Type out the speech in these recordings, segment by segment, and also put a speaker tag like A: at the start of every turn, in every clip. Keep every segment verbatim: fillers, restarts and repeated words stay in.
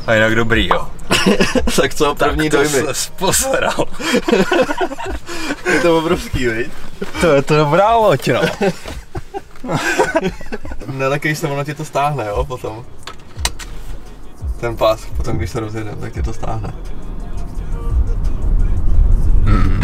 A: A jinak dobrý, jo.
B: Tak co, první
A: tak to
B: dojmy?
A: Se poseral.
B: Je to obrovský, viď?
A: To je to dobrá loď, no.
B: Nelekej se, ono ti to stáhne, jo, potom. Ten pás, potom když se rozjede, tak ti to stáhne.
A: Hmm.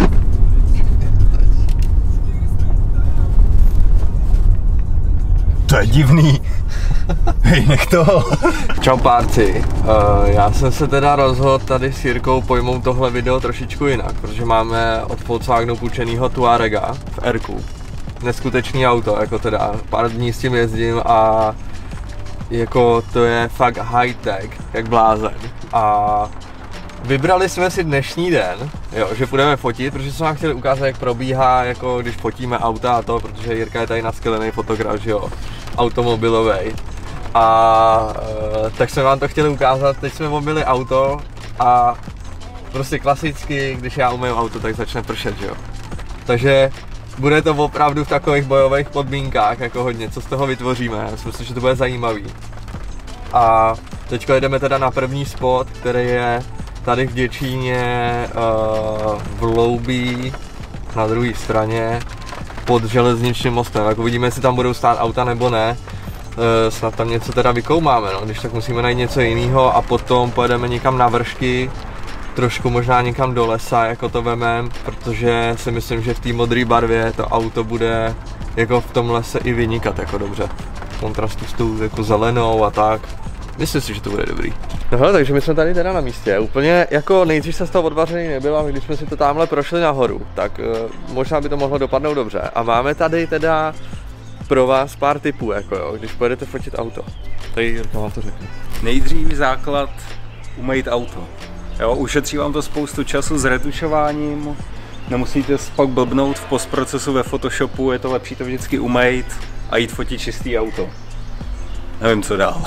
A: To je divný. Hej, nech toho.
B: Čau párci, uh, já jsem se teda rozhodl tady s Jirkou pojmout tohle video trošičku jinak, protože máme od Volkswagenu půjčenýho Tuarega v R-ku. Neskutečný auto, jako teda pár dní s tím jezdím a jako to je fakt high tech, jak blázen. A vybrali jsme si dnešní den, jo, že půjdeme fotit, protože jsme vám chtěli ukázat, jak probíhá, jako když fotíme auta a to, protože Jirka je tady naskelený fotograf, že jo, automobilovej. A e, tak jsme vám to chtěli ukázat, teď jsme objeli auto a prostě klasicky, když já umyju auto, tak začne pršet, že jo. Takže bude to opravdu v takových bojových podmínkách, jako hodně, co z toho vytvoříme, já si myslím, že to bude zajímavý. A teďko jdeme teda na první spot, který je tady v Děčíně, uh, v Loubí, na druhé straně, pod železničním mostem. Jak uvidíme, jestli tam budou stát auta nebo ne, uh, snad tam něco teda vykoumáme, no. Když tak musíme najít něco jiného a potom pojedeme někam na vršky, trošku možná někam do lesa, jako to vemem, protože si myslím, že v té modré barvě to auto bude jako v tom lese i vynikat jako dobře. V kontrastu s tou jako zelenou a tak. Myslím si, že to bude dobrý. No hele, takže my jsme tady teda na místě. Úplně jako nejdřív se z toho odvařený nebyl a když jsme si to tamhle prošli nahoru, tak uh, možná by to mohlo dopadnout dobře. A máme tady teda pro vás pár tipů, jako jo, když pojedete fotit auto. Tady Jirka vám to řekne.
A: Nejdřív základ umýt auto. Jo, ušetří vám to spoustu času s retušováním, nemusíte pak blbnout v postprocesu ve Photoshopu, je to lepší to vždycky umýt a jít fotit čistý auto. Nevím, co dál.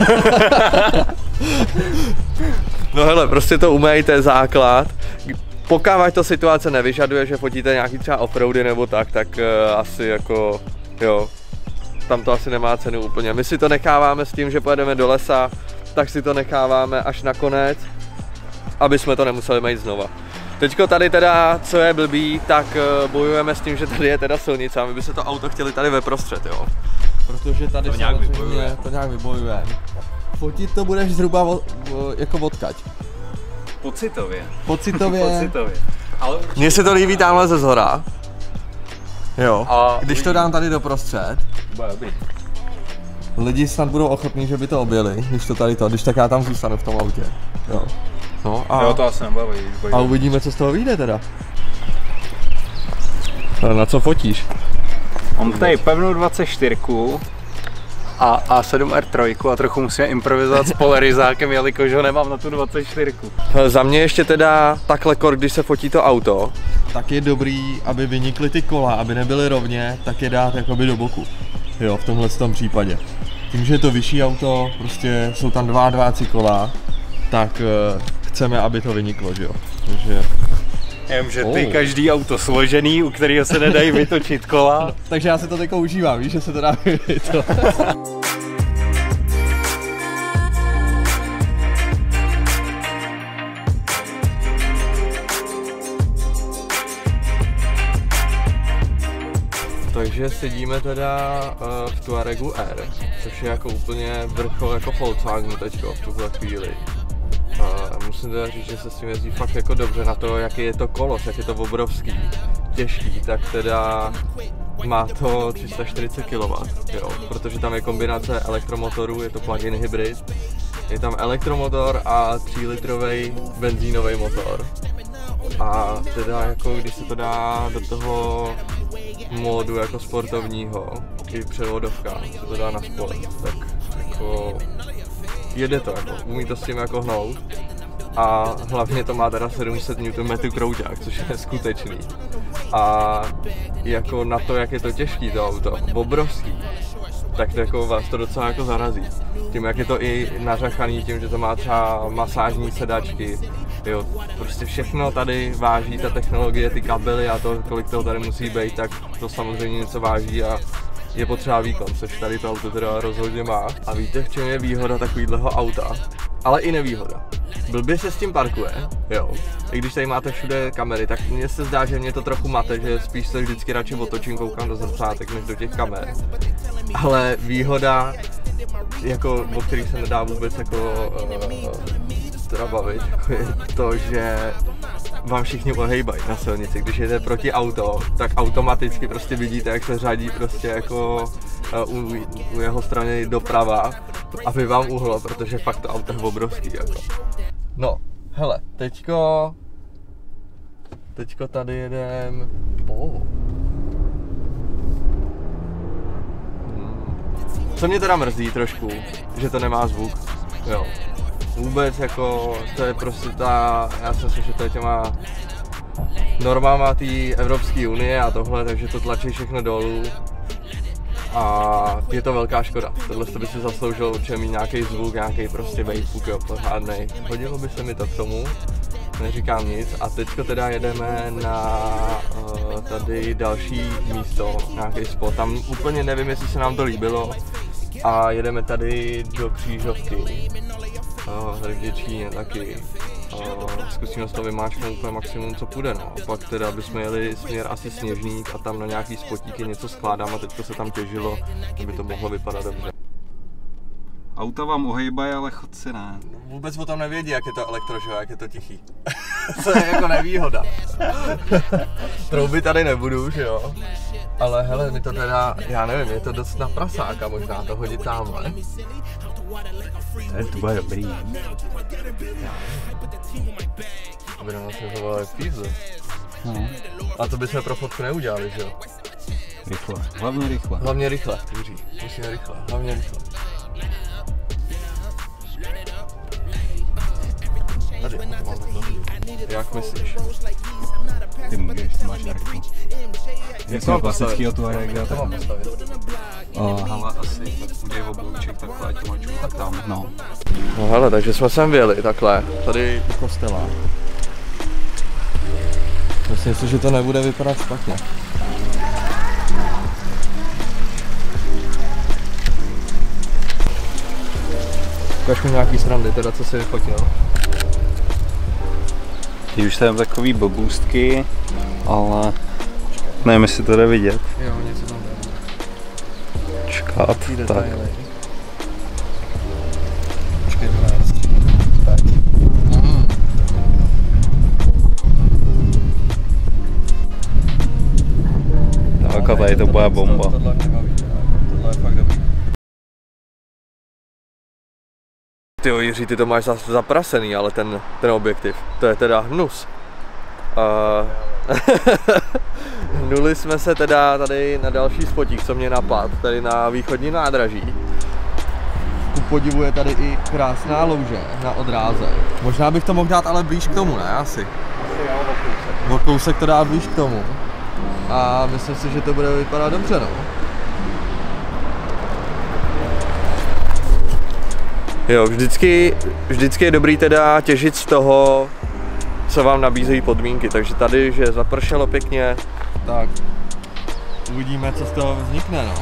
B: No hele, prostě to umýjte, je základ. Pokud to situace nevyžaduje, že fotíte nějaký třeba offroady nebo tak, tak uh, asi jako, jo, tam to asi nemá cenu úplně. My si to necháváme s tím, že pojedeme do lesa, tak si to necháváme až na konec, aby jsme to nemuseli mít znova. Teďko tady teda, co je blbý, tak uh, bojujeme s tím, že tady je teda silnice a my by se to auto chtěli tady veprostřed, jo. Protože tady
A: to nějak vybojujeme.
B: To nějak vybojujeme. Fotit to budeš zhruba o, o, jako odkaď?
A: Pocitově.
B: Pocitově.
A: Pocitově. Ale
B: mně se to líbí tamhle ze zhora. Jo.
A: A
B: když to dám tady doprostřed,
A: dobrý.
B: lidi snad budou ochotní, že by to objeli, když to tady to, když tak já tam zůstanu v tom autě. Jo. No a,
A: jo, to asi nebaví.
B: a uvidíme, co z toho vyjde teda. Ale na co fotíš?
A: Mám tady pevnou dvacet čtyři a A sedm R tři a trochu musíme improvizovat s polarizákem, jelikož ho nemám na tu dvacet čtyři.
B: Hele, za mě ještě teda takhle kor, když se fotí to auto, tak je dobrý, aby vynikly ty kola, aby nebyly rovně, tak je dát jakoby do boku. Jo, v tomhle tom případě. Tím, že je to vyšší auto, prostě jsou tam dva dváci kola, tak uh, chceme, aby to vyniklo, že jo. Takže...
A: Vím, že ty oh. každý auto složený, u kterého se nedají vytočit kola.
B: No, takže já si to teďko užívám, víš, že se to dá to. Takže sedíme teda uh, v Tuaregu R, což je jako úplně vrchol jako Volkswagenu teďko v tuhle chvíli. Uh, musím teda říct, že se s tím jezdí fakt jako dobře na to, jaký je to kolos, jak je to obrovský, těžký, tak teda má to tři sta čtyřicet kilowattů, jo, protože tam je kombinace elektromotorů, je to plug-in hybrid, je tam elektromotor a tří litrový benzínový motor. A teda jako když se to dá do toho módu jako sportovního, i převodovka, se to dá na sport, tak jako jede to, jako, umí to s tím jako hnout a hlavně to má teda sedm set newtonmetrů krouťák, což je neskutečný. A jako na to, jak je to těžký to auto, obrovský, tak to jako vás to docela jako zarazí. Tím, jak je to i nařachaný, tím, že to má třeba masážní sedačky, jo, prostě všechno tady váží, ta technologie, ty kabely a to, kolik toho tady musí být, tak to samozřejmě něco váží a je potřeba výkon, což tady to auto teda rozhodně má. A víte, v čem je výhoda takovýhleho auta? ale i nevýhoda. Blbě se s tím parkuje, jo. I když tady máte všude kamery, tak mně se zdá, že mě to trochu mate, že spíš se vždycky radši otočím, koukám do zrcátek, než do těch kamer. Ale výhoda, jako, o který se nedá vůbec jako uh, bavit, je to, že vám všichni ohejbají na silnici. Když jedete proti auto, tak automaticky prostě vidíte, jak se řadí prostě jako uh, u, u jeho strany doprava, aby vám uhlo, protože fakt to auto je obrovský jako. No, hele, teďko, teďko tady jedem, oh. hmm. Co mě teda mrzí trošku, že to nemá zvuk, jo. Vůbec jako, to je prostě ta, já si myslím, že to je těma normama té Evropské unie a tohle, takže to tlačí všechno dolů. A je to velká škoda. Tohle by si zasloužilo určitě mít nějaký zvuk, nějaký prostě vejfuk, jo, pořádnej. Hodilo by se mi to k tomu, neříkám nic. A teďko teda jedeme na uh, tady další místo, nějaký spot. Tam úplně nevím, jestli se nám to líbilo. A jedeme tady do Křížovky. Uh, tady v Děčíně taky. Uh, zkusíme to vymáčknout úplně maximum, co půjde, no. A pak teda bychom jeli směr asi Sněžník a tam na nějaký spotíky něco skládám a teďko se tam těžilo, aby to mohlo vypadat dobře.
A: Auta vám ohejbají, ale chodci ne.
B: Vůbec o tom nevědí, jak je to elektro, že? Jak je to tichý. To je jako nevýhoda. Trouby tady nebudu, že jo? Ale hele, mi to teda, já nevím, je to dost na prasáka možná to hodit tamhle.
A: To bude dobrý.
B: Aby na nás nezavolali pízle.
A: No.
B: A to bychom pro fotku neudělali, že jo?
A: Rychle, hlavně rychle.
B: Hlavně rychle, Jiří. Musíme rychle, hlavně rychle. Tady, to mám takhle. Jak myslíš?
A: Ty můžeš, ty máš Erku. Je to klasický Tuarega, tak hele, asi tak uděj oblouček takhle, ať mačku, tak tam, no.
B: No hele, takže jsme sem vyjeli takhle, tady u kostela. Myslím si, že to nebude vypadat špatně. Ukaž mi nějaký srandy, teda co si vyfotil.
A: Ty už tam takový bobůstky, ale nevím, jestli to jde vidět.
B: Jo, něco tam jde.
A: Čekat, tak.
B: Počkej, dvanáct. Tak. Mm.
A: Tak a tady to bude bomba.
B: Tohle mě baví, tohle je fakt dobrý. Tyjo, Jiří, ty to máš zase zaprasený, ale ten, ten objektiv, to je teda hnus. Uh, Hnuli jsme se teda tady na další spotík, co mě napadl, tady na východní nádraží. Ku podivu je tady i krásná louže na odráze. Možná bych to mohl dát ale blíž k tomu, ne? Asi. Asi jo, o kousek. O kousek to dá blíž k tomu. A myslím si, že to bude vypadat dobře, no. Jo, vždycky, vždycky je dobrý teda těžit z toho, co vám nabízejí podmínky, takže tady, že zapršelo pěkně, tak uvidíme, co z toho vznikne, no.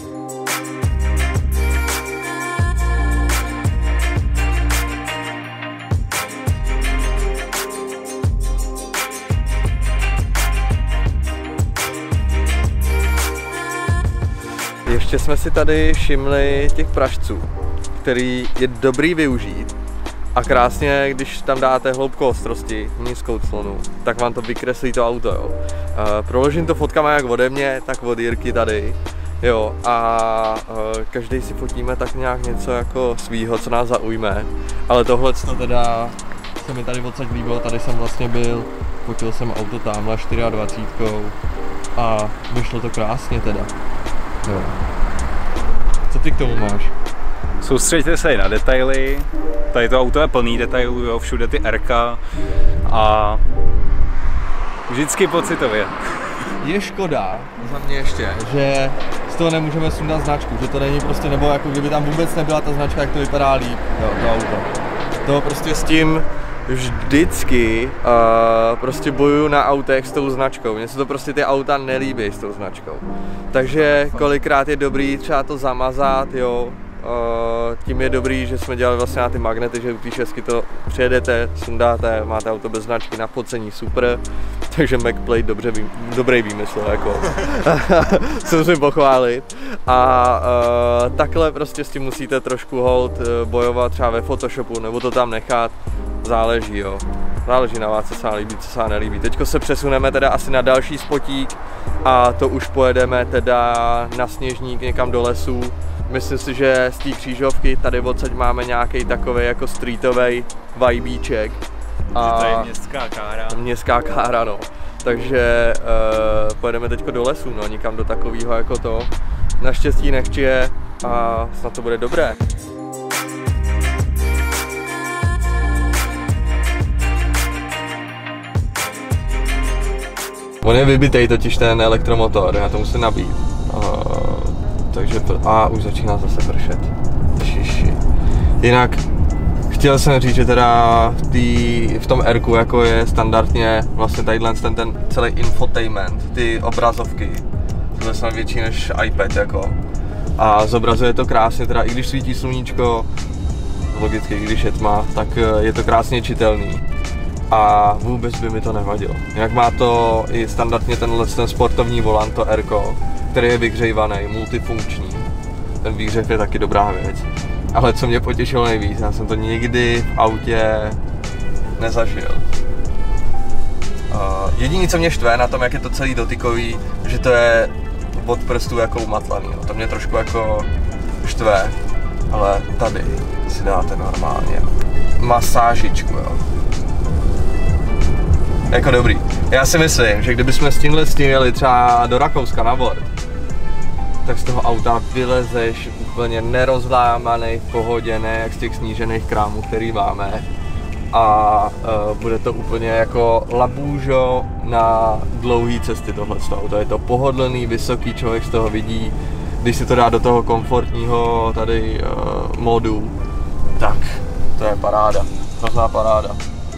B: Ještě jsme si tady všimli těch pražců, který je dobrý využít. A krásně, když tam dáte hloubku ostrosti, nízkou clonu, tak vám to vykreslí to auto, jo. Uh, proložím to fotkama jak ode mě, tak od Jirky tady, jo. A uh, každý si fotíme tak nějak něco jako svýho, co nás zaujme. Ale tohle to teda se mi tady odsaď líbilo, tady jsem vlastně byl, fotil jsem auto tamhle dvacet čtyři a vyšlo to krásně teda, jo. Co ty k tomu máš?
A: Soustřeďte se i na detaily, tady to auto je plný detailů, jo, všude ty Rka a vždycky pocitově.
B: Je škoda, za mě ještě, že z toho nemůžeme sundat značku, že to není prostě, nebo jako kdyby tam vůbec nebyla ta značka, jak to vypadá líp, jo, to auto. To prostě s tím vždycky uh, prostě bojuju na autech s tou značkou, mně se to prostě ty auta nelíbí s tou značkou. Takže kolikrát je dobrý třeba to zamazat, jo. tím je dobrý, že jsme dělali vlastně na ty magnety, že u té šestky to přijedete, sundáte, máte auto bez značky na focení, super. Takže MacPlate dobře vý, dobrý výmysl, jako. Se musím pochválit. A uh, takhle prostě s tím musíte trošku hold bojovat třeba ve Photoshopu, nebo to tam nechat. Záleží, jo. Záleží na vás, co se vám líbí, co se vám nelíbí. Teďko se přesuneme teda asi na další spotík a to už pojedeme teda na Sněžník někam do lesů. Myslím si, že z té křížovky tady odsaď máme nějaký takový jako streetový vibíček.
A: A to je městská kára.
B: Městská kára, no. Takže uh, pojedeme teďko do lesů, no, někam do takového jako to. Naštěstí nechčije a snad to bude dobré. On je vybitej totiž ten elektromotor, já to musím nabít. Uh, takže a už začíná zase pršet. Šiši. Jinak chtěl jsem říct, že teda v, tý, v tom R-ku jako je standardně vlastně tadyhle ten, ten celý infotainment, ty obrazovky. To je snad větší než iPad jako. A zobrazuje to krásně, teda i když svítí sluníčko, logicky i když je tma, tak je to krásně čitelný. A vůbec by mi to nevadilo. Jinak má to i standardně tenhle ten sportovní volant, to R-ko, který je vyhřejvaný, multifunkční. Ten výhřev je taky dobrá věc. Ale co mě potěšilo nejvíc, já jsem to nikdy v autě nezažil. Uh, jediné, co mě štve na tom, jak je to celý dotykový, že to je od prstů jako umatlaný. No. To mě trošku jako štve, ale tady si dáte normálně masážičku, jo. Jako dobrý. Já si myslím, že kdybychom s tímhle s tím jeli třeba do Rakouska na Bord, tak z toho auta vylezeš úplně nerozlámaný, v pohodě, ne jak z těch snížených krámů, který máme. A uh, bude to úplně jako labůžo na dlouhé cesty tohle auto. Je to pohodlný, vysoký, člověk z toho vidí. Když si to dá do toho komfortního tady uh, modu, tak to je paráda, hrozná paráda.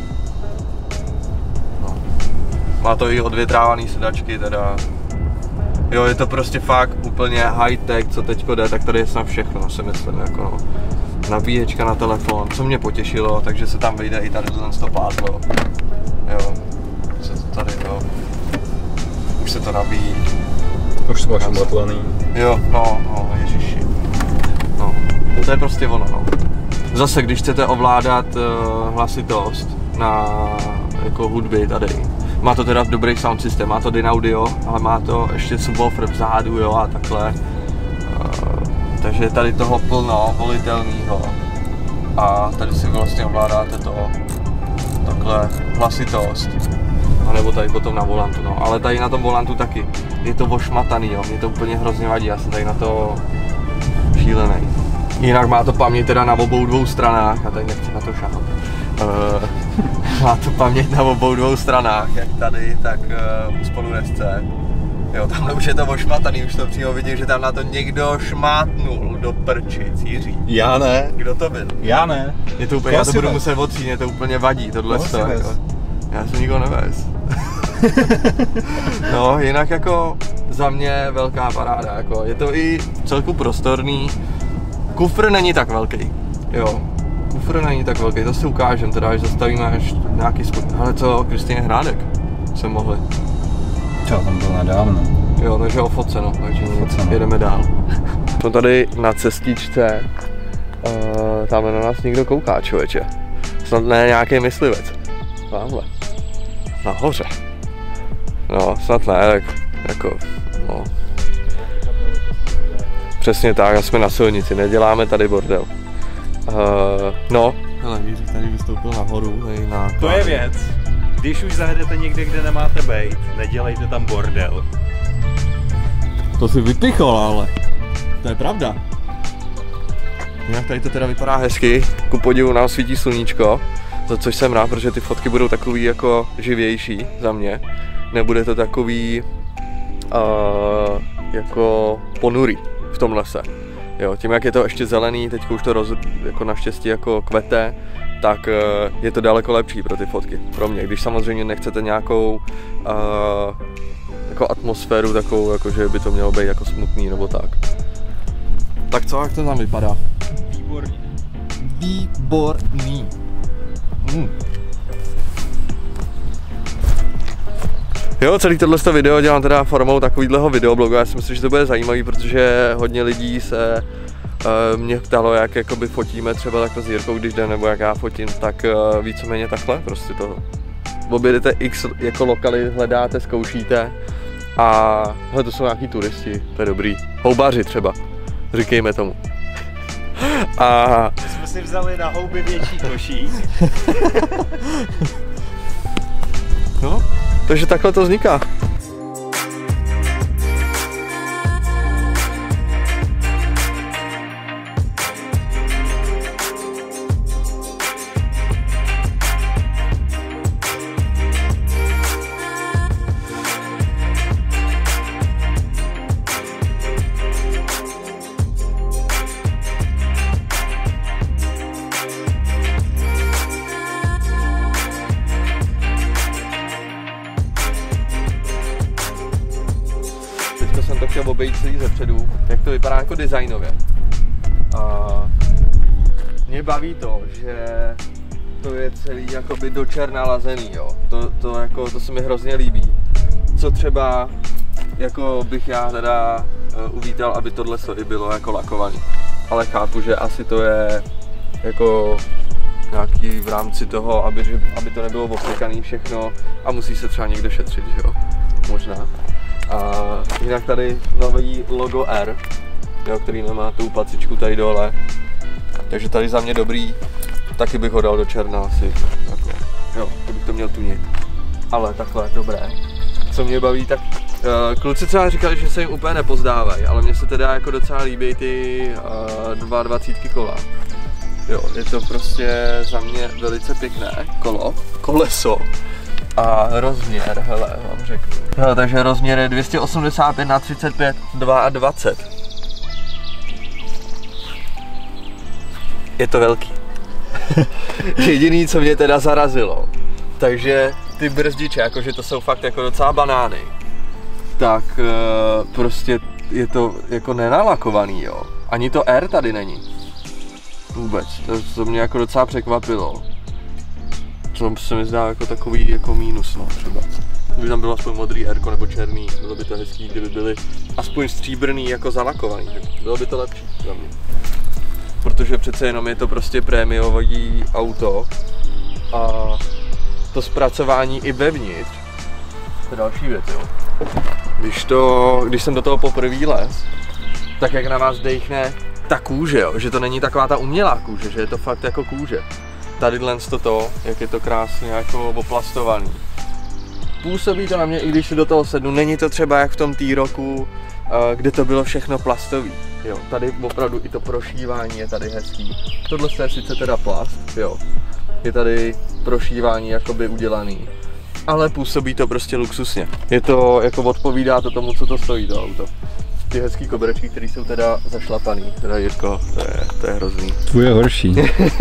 B: No. Má to i odvětrávaný sedačky teda. Jo, je to prostě fakt úplně high-tech, co teďko jde, tak tady je snad všechno, si myslím, jako no. Nabíječka na telefon, co mě potěšilo, takže se tam vyjde i tady to pádlo. Jo, se to tady, jo. Už se to nabíjí.
A: Už to máš umotlený.
B: Jo, no, no, ježiši. No, to je prostě ono, no. Zase, když chcete ovládat uh, hlasitost na jako hudby tady, má to teda dobrý sound systém, má to Dynaudio, ale má to ještě subwoofer vzadu, jo, a takhle. Uh, takže tady toho plno, volitelného. A tady si vlastně ovládáte to takhle hlasitost. A nebo tady potom na volantu, no. Ale tady na tom volantu taky. Je to ošmataný, jo, mě to úplně hrozně vadí, já jsem tady na to šílený. Jinak má to paměť teda na obou dvou stranách, já tady nechci na to šáhat. Uh, má to paměť na obou dvou stranách, jak tady, tak uh, u spoludesce. Jo, tamhle už je to ošmataný, už to přímo vidím, že tam na to někdo šmátnul do prčic, Jiří.
A: Já ne.
B: Kdo to byl?
A: Já ne.
B: Je to úplně, já to budu muset otřít, mě to úplně vadí, tohle to, jako. Já jsem nikoho nevez. No, jinak jako za mě velká paráda, jako je to i celku prostorný. Kufr není tak velký, jo. Kufr není tak velký, to si ukážem, teda až zastavíme až nějaký spod... Ale co, Kristýně Hrádek jsme mohli.
A: Čo, tam byl nedávno.
B: Jo, takže o fotce, no, takže
A: Fotce, no.
B: Jedeme dál. Jsme tady na cestičce, uh, tam na nás někdo kouká, člověče. Snad ne nějaký myslivec. Tamhle. Nahoře. No, snad ne, tak jako, no. Přesně tak, a jsme na silnici, neděláme tady bordel. Uh, no. Hele, Jiří tady vystoupil nahoru, tady na...
A: To je věc. Když už zajedete někde, kde nemáte bejt, nedělejte tam bordel.
B: To si vypichol, ale to je pravda. Jinak tady to teda vypadá hezky, ku podivu nám svítí sluníčko, za což jsem rád, protože ty fotky budou takový jako živější za mě. Nebude to takový uh, jako ponurý v tom lese. Jo, tím jak je to ještě zelený, teď už to roz, jako naštěstí jako kvete, tak uh, je to daleko lepší pro ty fotky, pro mě. Když samozřejmě nechcete nějakou uh, jako atmosféru takovou, jako že by to mělo být jako smutný nebo tak. Tak co, jak to tam vypadá?
A: Výborně.
B: Výborný. Hmm. Jo, celý tohle video dělám teda formou takovýhleho videoblogu. Já si myslím, že to bude zajímavý, protože hodně lidí se uh, mě ptalo, jak jakoby fotíme třeba takto s Jirkou, když jde, nebo jak já fotím, tak uh, víceméně takhle, prostě to objedete x jako lokalit, hledáte, zkoušíte a hele, to jsou nějaký turisti, to je dobrý, houbaři třeba, říkejme tomu. A
A: my jsme si vzali na houby větší košík.
B: No, takže takhle to vzniká. Jsem to chtěl obejít celý zepředu, jak to vypadá jako designově. A mě baví to, že to je celý jakoby do černa lazený, jo. To, to, jako, to se mi hrozně líbí. Co třeba jako bych já teda uh, uvítal, aby tohle i bylo jako lakovaný. Ale chápu, že asi to je jako nějaký v rámci toho, aby, aby to nebylo oplikaný všechno a musí se třeba někde šetřit, že jo. Možná. A jinak tady nový logo R, jo, který nemá tu pacičku tady dole. Takže tady za mě dobrý, taky bych ho dal do černa asi. Jako, jo, kdybych to měl tunit. Ale takhle, dobré. Co mě baví, tak uh, kluci třeba říkali, že se jim úplně nepozdávají, ale mně se teda jako docela líbí ty uh, dvacítky kola. Jo, je to prostě za mě velice pěkné kolo, koleso. A rozměr, hele, vám řeknu. Hele, takže rozměr je dvě stě osmdesát pět na třicet pět, dvacet dva. Je to velký. Jediný, co mě teda zarazilo, takže ty brzdiče, jakože to jsou fakt jako docela banány, tak uh, prostě je to jako nenalakovaný, jo. Ani to R tady není. Vůbec, to, to mě jako docela překvapilo. To se mi zdá jako takový jako mínus, no, třeba. Kdyby tam bylo aspoň modrý R nebo černý, bylo by to hezký, kdyby byly aspoň stříbrný jako zalakovaný, tak bylo by to lepší za mě. Protože přece jenom je to prostě prémiový auto a to zpracování i vevnitř, to je další věc, jo. Když, to, když jsem do toho poprvé les, tak jak na vás dejchne ta kůže, jo, že to není taková ta umělá kůže, že je to fakt jako kůže. Tady to, jak je to krásně jako oplastovaný. Působí to na mě, i když si do toho sednu, není to třeba jak v tom T-Rocku, kde to bylo všechno plastový. Jo, tady opravdu i to prošívání je tady hezký. Tohle je sice teda plast, jo. Je tady prošívání jakoby udělaný. Ale působí to prostě luxusně. Je to, jako odpovídá to tomu, co to stojí, to auto. Ty hezký koberečky, které jsou teda zašlapaný, teda Jirko, to je, to je hrozný.
A: Tvůj je horší.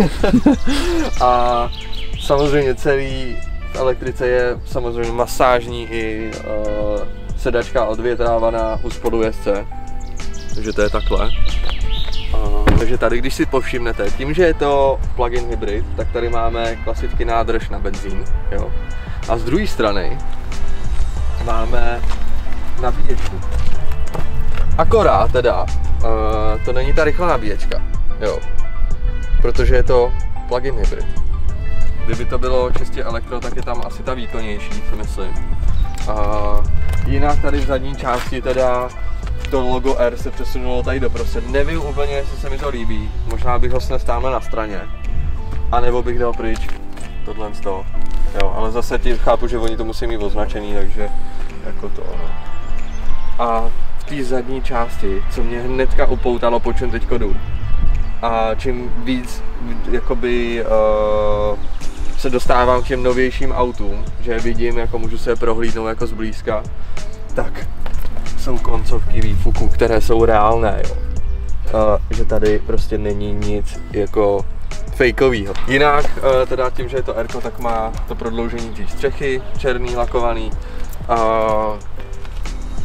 B: A samozřejmě celý v elektrice je samozřejmě masážní i uh, sedačka odvětrávaná u spodu jezdce. Takže to je takhle. Uh, takže tady, když si povšimnete, tím, že je to plug-in hybrid, tak tady máme klasicky nádrž na benzín, jo. A z druhé strany máme nabíječku. Akorát teda, uh, to není ta rychlá nabíječka, jo, protože je to plug-in hybrid. Kdyby to bylo čistě elektro, tak je tam asi ta výkonnější, si myslím. Uh, jinak tady v zadní části teda to logo R se přesunulo tady doprostřed. Nevím úplně, jestli se mi to líbí, možná bych ho snes tamhle na straně, anebo bych dal pryč tohle z toho. Jo, ale zase ti chápu, že oni to musí mít označený, takže jako to, no. A v té zadní části, co mě hnedka upoutalo, po čem teďko jdu. A čím víc jakoby uh, se dostávám k těm novějším autům, že vidím, jako můžu se je prohlídnout jako zblízka, tak jsou koncovky výfuku, které jsou reálné, jo. Uh, že tady prostě není nic jako fejkovýho. Jinak, uh, teda tím, že je to R-ko, tak má to prodloužení té střechy, černý, lakovaný. Uh,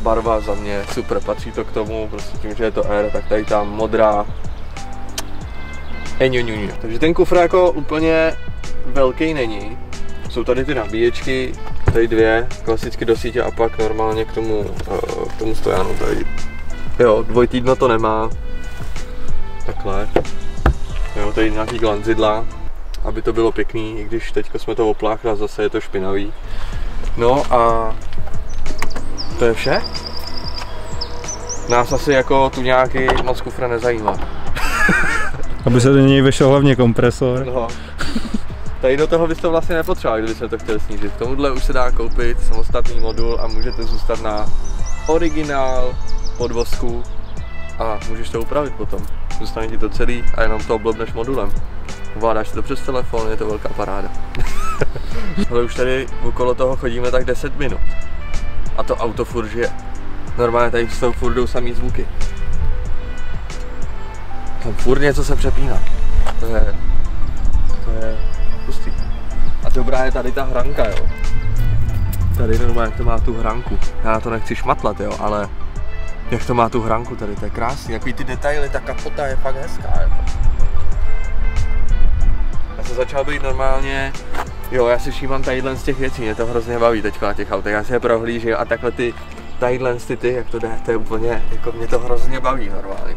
B: barva za mě super, patří to k tomu, prostě tím, že je to R, tak tady ta modrá. Eňuňuňu. Takže ten kufr jako úplně velký není. Jsou tady ty nabíječky, tady dvě, klasicky do sítě a pak normálně k tomu, k tomu stojanu tady. Jo, dvojtýdno to nemá. Takhle. Jo, tady nějaký glanzidla, aby to bylo pěkný, i když teďko jsme to opláchli a zase je to špinavý. No a to je vše. Nás asi jako tu nějaký moc kufra nezajímá.
A: Aby se do něj vešel hlavně kompresor.
B: No. Tady do toho byste vlastně nepotřebovali, kdybyste to chtěli snížit. K tomuhle už se dá koupit samostatný modul a můžete zůstat na originál podvozku a můžeš to upravit potom. Zůstane ti to celý a jenom to oblobneš modulem. Ovládáš to přes telefon, je to velká paráda. Ale už tady okolo toho chodíme tak deset minut. A to auto furt žije. Normálně tady z toho furt jdou samý zvuky. Tam furt něco se přepíná. To je... To je pustý. A dobrá je tady ta hranka, jo. Tady normálně jak to má tu hranku. Já na to nechci šmatlat, jo, ale... Jak to má tu hranku tady, to je krásný. Jaký ty detaily, ta kapota je fakt hezká, jo. Já jsem začal být normálně... Jo, já si všímám tadyhle z těch věcí, mě to hrozně baví teďka na těch autech. Já si je prohlížím a takhle ty... Tadyhle ty, ty, jak to jde, to je úplně... Jako mě to hrozně baví normálně.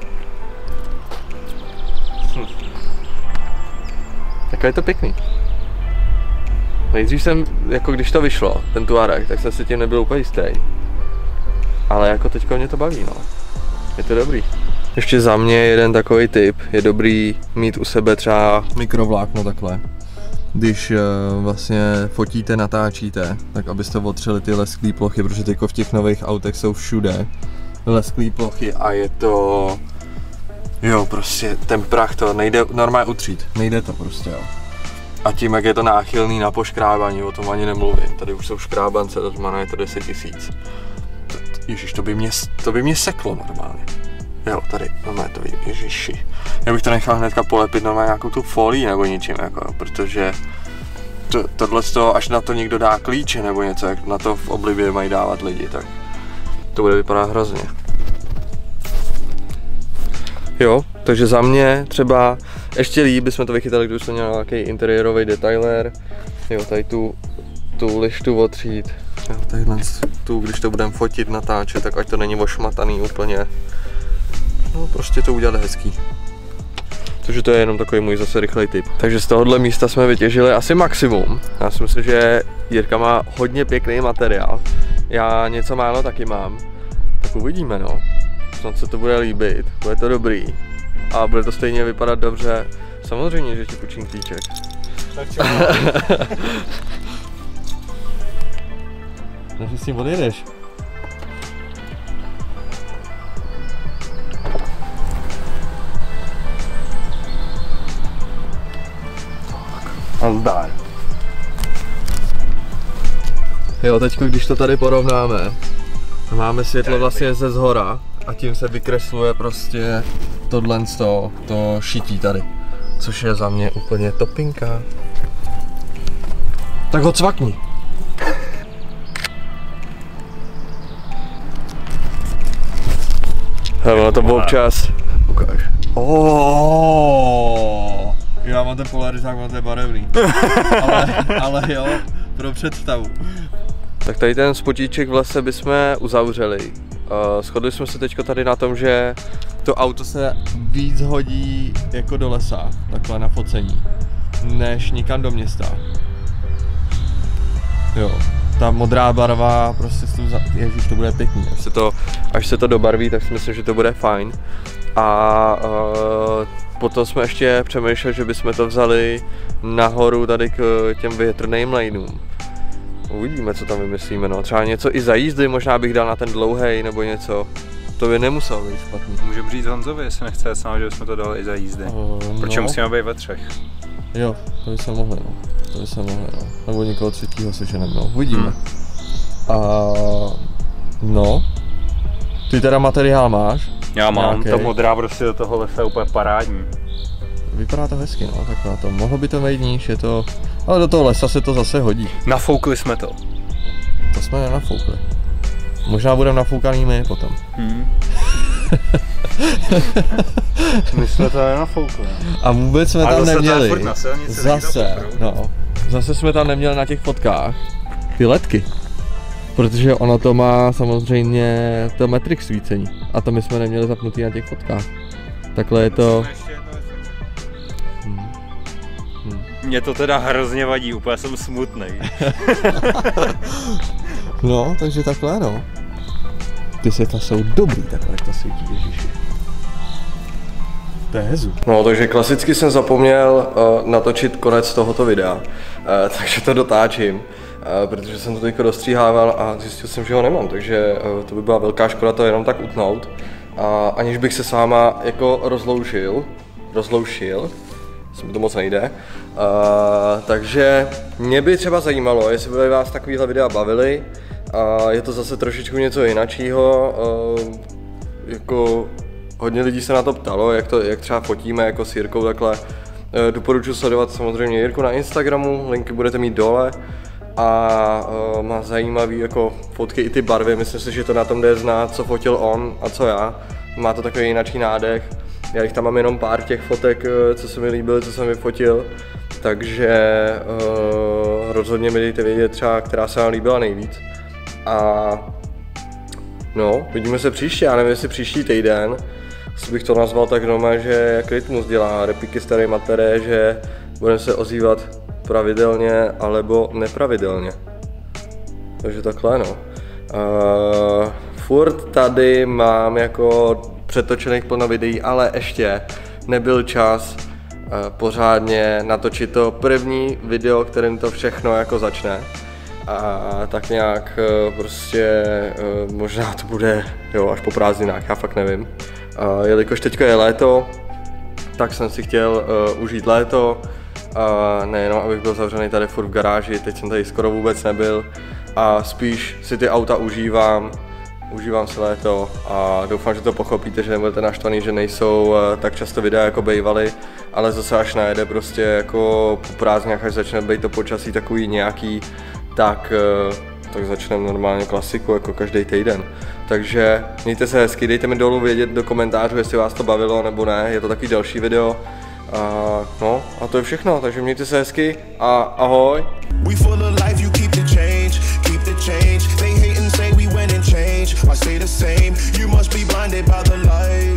B: Hm. Takhle je to pěkný. Nejdřív jsem, jako když to vyšlo, ten Touareg, tak jsem si tím nebyl úplně jistý. Ale jako teďka mě to baví, no. Je to dobrý. Ještě za mě jeden takový tip, je dobrý mít u sebe třeba mikrovlákno takhle. Když uh, vlastně fotíte, natáčíte, tak abyste otřeli ty lesklé plochy, protože teďko v těch nových autech jsou všude lesklé plochy a je to... Jo, prostě ten prach to nejde normálně utřít, nejde to prostě, jo. A tím, jak je to náchylný na poškrábání, o tom ani nemluvím. Tady už jsou škrábance, to znamená, je to deset tisíc. Ježíš, to by mě, to by mě seklo normálně. Jo, tady, normálně to vidím, ježiši. Já bych to nechal hnedka polepit normálně nějakou tu folii nebo něčím, jako, protože to, tohle z toho, až na to někdo dá klíče nebo něco, jak na to v oblibě mají dávat lidi, tak to bude vypadat hrozně. Jo, takže za mě třeba ještě líp bychom to vychytali, když jsme měli nějaký interiérový detailer. Jo, tady tu, tu lištu otřít. Jo, tadyhle tu, když to budeme fotit, natáčet, tak ať to není ošmataný úplně. No, prostě to udělat hezký. Takže to je jenom takový můj zase rychlej tip. Takže z tohohle místa jsme vytěžili asi maximum. Já si myslím, že Jirka má hodně pěkný materiál. Já něco málo taky mám. Tak uvidíme, no. Snad se to bude líbit, bude to dobrý. A bude to stejně vypadat dobře. Samozřejmě, že ti půjčím klíček.
A: Tak čau.
B: Takže s tím odjedeš. A zdar. Jo, teď když to tady porovnáme, máme světlo vlastně ze zhora a tím se vykresluje prostě tohle z toho, to šití tady, což je za mě úplně topinka. Tak ho cvakni. Hele, to bylo občas. Ukáž. Oh, já mám ten polarizák, mám ten barevný. ale, ale jo, pro představu. Tak tady ten spotíček v lese bychom uzavřeli. Uh, shodli jsme se teď tady na tom, že to auto se víc hodí jako do lesa, takhle na focení, než nikam do města. Jo, ta modrá barva, prostě ježiš, to bude pěkný. Až se to, až se to dobarví, tak si myslím, že to bude fajn. A uh, potom jsme ještě přemýšleli, že bychom to vzali nahoru tady k těm větrným laneům. Uvidíme, co tam vymyslíme, no. Třeba něco i za jízdy, možná bych dal na ten dlouhej nebo něco. To by nemuselo být špatný.
A: Můžeme říct Honzovi, jestli nechce, sám, že bychom to dali i za jízdy. Uh, Proč no. musíme být ve třech?
B: Jo, to by se mohli, no. To by se mohli, no. Nebo někoho třetího seženem, no. Uvidíme. Hmm. A no. Ty teda materiál máš?
A: Já mám, nějaký. Ta modrá prostě do toho lesa je úplně parádní.
B: Vypadá to hezky, no, tak na to. Mohlo by to být níž, je to... Ale do toho lesa se to zase hodí.
A: Nafoukli jsme to.
B: To jsme nenafoukli. Možná budeme nafoukaný my potom.
A: Hmm. My jsme to nenafoukli.
B: A vůbec jsme
A: ale
B: tam neměli.
A: Na
B: zase, no. Zase jsme tam neměli na těch fotkách ty ledky. Protože ono to má samozřejmě to Matrix svícení. A to my jsme neměli zapnutý na těch fotkách. Takhle je to... Hmm.
A: Hmm. Mě to teda hrozně vadí, úplně jsem smutný.
B: No, takže takhle no. Ty světla jsou dobrý, takhle jak to svítí, ježiši. To je hezu. No, takže klasicky jsem zapomněl uh, natočit konec tohoto videa. Uh, takže to dotáčím. Uh, protože jsem to teďko dostříhával a zjistil jsem, že ho nemám, takže uh, to by byla velká škoda to jenom tak utnout. A aniž bych se s váma jako rozloušil, rozloušil, mi to moc nejde. Uh, takže mě by třeba zajímalo, jestli by vás takovýhle videa bavily. A je to zase trošičku něco jináčího, uh, jako hodně lidí se na to ptalo, jak, to, jak třeba fotíme jako s Jirkou takhle. Uh, doporučuji sledovat samozřejmě Jirku na Instagramu, linky budete mít dole. A uh, má zajímavý jako fotky i ty barvy, myslím si, že to na tom jde znát, co fotil on a co já. Má to takový jináčí nádech. Já jich tam mám jenom pár těch fotek, co se mi líbily, co jsem vyfotil. Takže uh, rozhodně mi dejte vědět třeba, která se vám líbila nejvíc. A no, vidíme se příště, já nevím, jestli příští týden. Asi bych to nazval tak doma, že jak Rytmus dělá repiky staré materie, že budeme se ozývat pravidelně alebo nepravidelně. Takže takhle no. Uh, furt tady mám jako přetočených plno videí, ale ještě nebyl čas uh, pořádně natočit to první video, kterým to všechno jako začne. A tak nějak uh, prostě uh, možná to bude jo, až po prázdninách, já fakt nevím. Uh, jelikož teďka je léto, tak jsem si chtěl uh, užít léto. Uh, nejenom abych byl zavřený tady furt v garáži, teď jsem tady skoro vůbec nebyl. A spíš si ty auta užívám, užívám si léto a doufám, že to pochopíte, že nebudete naštvaný, že nejsou uh, tak často videa jako bejvaly, ale zase až najede prostě jako po prázdninách, až začne být to počasí takový nějaký, tak, uh, tak začneme normálně klasiku jako každý týden. Takže mějte se hezky, dejte mi dolů vědět do komentářů, jestli vás to bavilo nebo ne, je to takový další video. A no, a to je všechno, takže mějte se hezky a ahoj. We full of life, you keep the change, keep the change. They hate and say we went and change. I say the same, you must be blinded by the light.